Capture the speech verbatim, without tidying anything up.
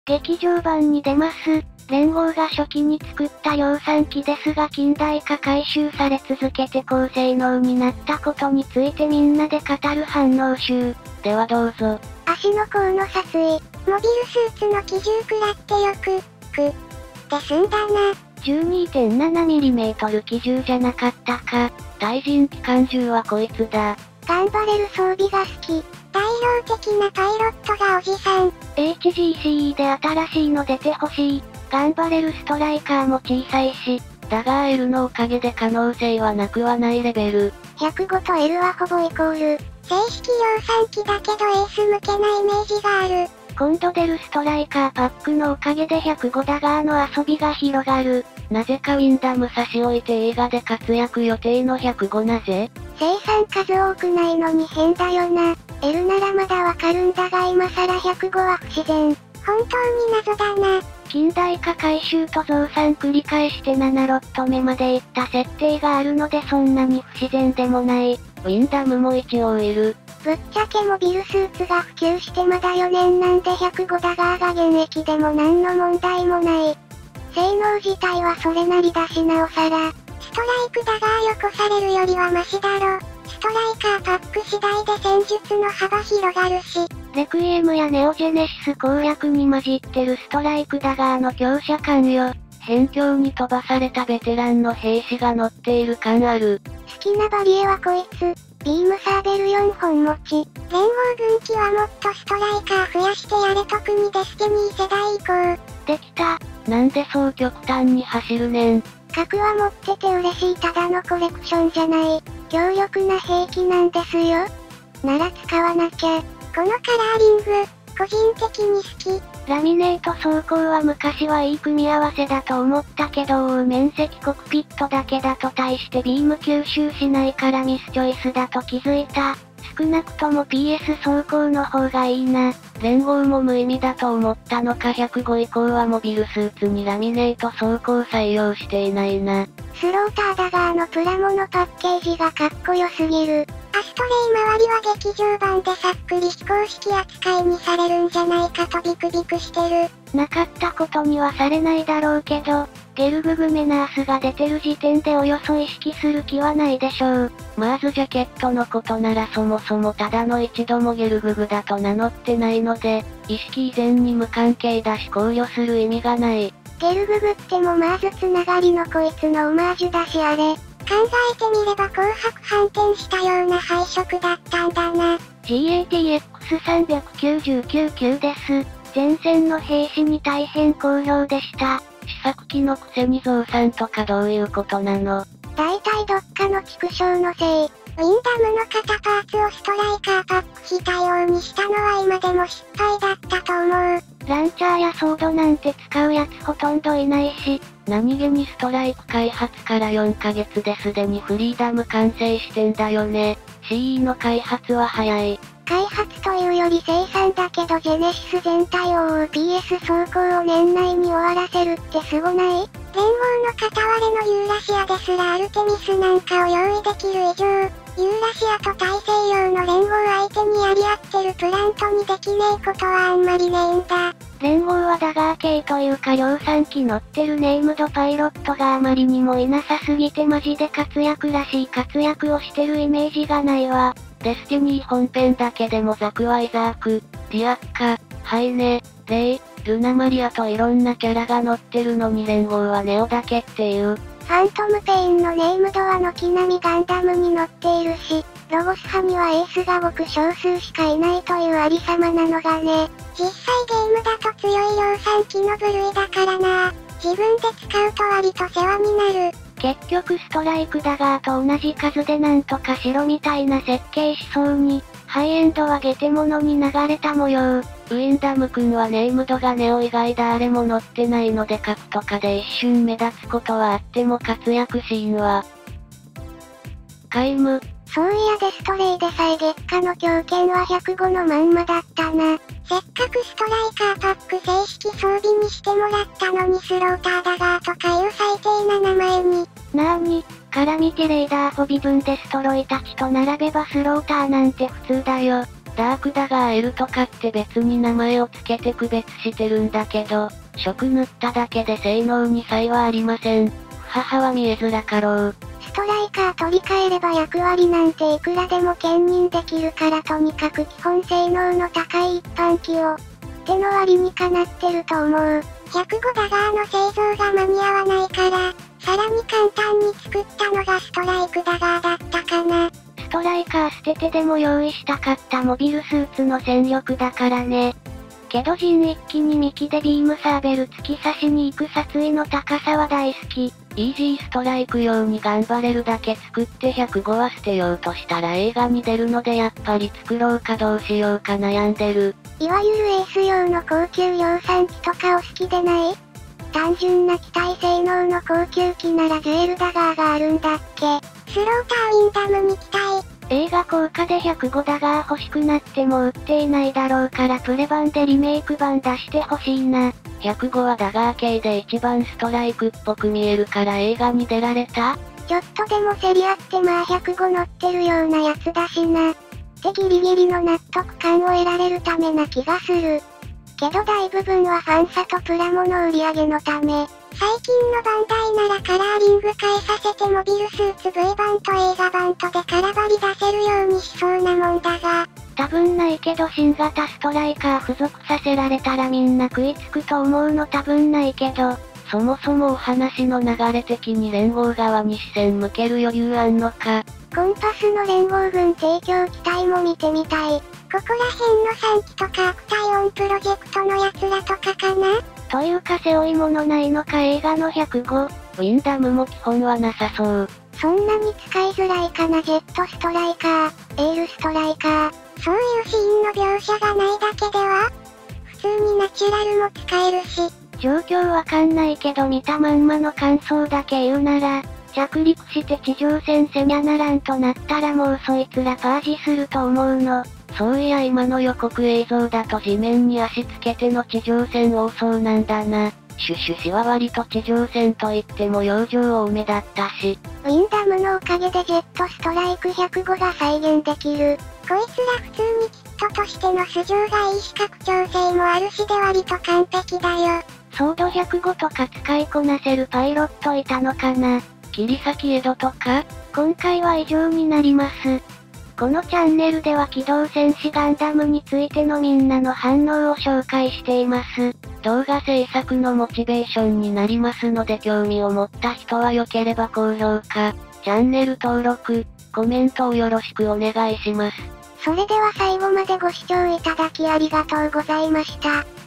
劇場版に出ます。連合が初期に作った量産機ですが近代化改修され続けて高性能になったことについてみんなで語る反応集。 ではどうぞ。 足の甲の撮影、モビルスーツの機銃食らってよく、く、って済んだな。 じゅうにてんななミリメートル 機銃じゃなかったか。 対人機関銃はこいつだ。 頑張れる装備が好き。代表的なパイロットがおじさん。 エイチジーシーイー で新しいの出てほしい。頑張れるストライカーも小さいし。 だが L のおかげで可能性はなくはないレベル。 ひゃくごと L はほぼイコール。正式量産機だけどエース向けなイメージがある。 今度出るストライカーパックのおかげでひゃくごダガーの遊びが広がる。 なぜかウィンダム差し置いて映画で活躍予定のひゃくごなぜ？ 生産数多くないのに変だよな。L ならまだわかるんだが今更ひゃくごは不自然。本当に謎だな。 近代化改修と増産繰り返してななロット目まで行った設定があるのでそんなに不自然でもない。 ウィンダムも一応いる。 ぶっちゃけモビルスーツが普及してまだよねんなんでひゃくごダガーが現役でも何の問題もない。性能自体はそれなりだしなおさら。ストライクダガーよこされるよりはマシだろ。ストライカーパック次第で戦術の幅広がるし。 レクイエムやネオジェネシス攻略に混じってるストライクダガーの強者感よ。 辺境に飛ばされたベテランの兵士が乗っている感ある。 好きなバリエはこいつ。ビームサーベルよんほん持ち。連合軍機はもっとストライカー増やしてやれ特にデスティニー世代以降。 できた。 なんでそう極端に走るねん。 核は持ってて嬉しいただのコレクションじゃない。強力な兵器なんですよ。なら使わなきゃ。このカラーリング、個人的に好き。 ラミネート装甲は昔はいい組み合わせだと思ったけど面積コクピットだけだと大してビーム吸収しないからミスチョイスだと気づいた。少なくとも ピーエス 装甲の方がいいな。 連合も無意味だと思ったのかひゃくご以降はモビルスーツにラミネート装甲採用していないな。 スローターダガーのプラモのパッケージがかっこよすぎる。アストレイ周りは劇場版でさっくり非公式扱いにされるんじゃないかとビクビクしてる。 なかったことにはされないだろうけど、ゲルググメナースが出てる時点でおよそ意識する気はないでしょう。 マーズジャケットのことならそもそもただの一度もゲルググだと名乗ってないので、意識以前に無関係だし考慮する意味がない。 ゲルググってもマーズつながりのこいつのオマージュだしあれ。考えてみれば紅白反転したような配色だったんだな。 ジーエーティーエックスさんきゅうきゅうきゅう です。前線の兵士に大変好評でした。 試作機のくせに増産とかどういうことなの？ だいたいどっかの畜生のせい。ウィンダムの肩パーツをストライカーパック非対応にしたのは今でも失敗だったと思う。 ランチャーやソードなんて使うやつほとんどいないし、 何気にストライク開発からよんかげつですでにフリーダム完成してんだよね。シーイー の開発は早い。 開発というより生産だけどジェネシス全体を覆う ピーエス 装甲を年内に終わらせるってすごない？連合の片割れのユーラシアですらアルテミスなんかを用意できる以上、ユーラシアと大西洋の連合相手にやり合ってるプラントにできねえことはあんまりねえんだ。 連合はダガー系というか量産機乗ってるネームドパイロットがあまりにもいなさすぎてマジで活躍らしい活躍をしてるイメージがないわ。 デスティニー本編だけでもザクワイザーク、ディアッカ、ハイネ、レイ、ルナマリアといろんなキャラが乗ってるのに連合はネオだけっていう。 ファントムペインのネームドは軒並みガンダムに乗っているし、ロゴス派にはエースがごく少数しかいないというありさまなのがね。実際ゲームだと強い量産機の部類だからな。自分で使うと割と世話になる。 結局ストライクダガーと同じ数でなんとか白みたいな設計しそうに、ハイエンドはゲテモノに流れた模様。 ウィンダム君はネームドがネオ以外誰も乗ってないので核とかで一瞬目立つことはあっても活躍シーンは皆無。 そういやデストレイでさえ月下の狂犬はひゃくごのまんまだったな。せっかくストライカーパック正式装備にしてもらったのにスローターダガーとかいう最低な名前に。 なーに、カラミティレーダーフォビブンデストロイたちと並べばスローターなんて普通だよ。 ダークだが L とかって別に名前を付けて区別してるんだけど、色塗っただけで性能に差異はありません。母は見えづらかろう。 ストライカー取り替えれば役割なんていくらでも兼任できるからとにかく基本性能の高い一般機を、手の割にかなってると思う。ひゃくごダガーの製造が間に合わないから、さらに簡単に作ったのがストライクダガーだったかな。 ストライカー捨ててでも用意したかったモビルスーツの戦力だからね。けど陣一気に幹でビームサーベル突き刺しに行く殺意の高さは大好き。 イージーストライク用に頑張れるだけ作ってひゃくごは捨てようとしたら映画に出るのでやっぱり作ろうかどうしようか悩んでる。 いわゆるエース用の高級量産機とかお好きでない？単純な機体性能の高級機ならジュエルダガーがあるんだっけ。スローターウィンダムに期待。 映画効果でひゃくごダガー欲しくなっても売っていないだろうからプレ版でリメイク版出してほしいな。 ひゃくごはダガー系で一番ストライクっぽく見えるから映画に出られた？ ちょっとでも競り合ってまあひゃくご乗ってるようなやつだしな。ってギリギリの納得感を得られるためな気がする。けど大部分はファンサとプラモの売り上げのため、最近のバンダイならカラーリング変えさせてモビルスーツ ブイ 版と映画版とでカラバリ出せるようにしそうなもんだが、 多分ないけど新型ストライカー付属させられたらみんな食いつくと思うの多分ないけど、 そもそもお話の流れ的に連合側に視線向ける余裕あんのか。 コンパスの連合軍提供機体も見てみたい。ここら辺のさんきとかアクタイオンプロジェクトのやつらとかかな？ というか背負い物ないのか映画のひゃくご。 ウィンダムも基本はなさそう。 そんなに使いづらいかな。ジェットストライカー、エールストライカー。そういうシーンの描写がないだけでは？普通にナチュラルも使えるし。 状況わかんないけど見たまんまの感想だけ言うなら、着陸して地上戦せにゃならんとなったらもうそいつらパージすると思うの。 そういや今の予告映像だと地面に足つけての地上戦多そうなんだな。シュシュシは割と地上戦といっても養生多めだったし。 ウィンダムのおかげでジェットストライクひゃくごが再現できる。こいつら普通にキットとしての素性がいいし拡張性もあるしで割と完璧だよ。 ソードひゃくごとか使いこなせるパイロットいたのかな。 切り裂き江戸とか？ 今回は以上になります。このチャンネルでは機動戦士ガンダムについてのみんなの反応を紹介しています。 動画制作のモチベーションになりますので興味を持った人は良ければ高評価、チャンネル登録、コメントをよろしくお願いします。 それでは最後までご視聴いただきありがとうございました。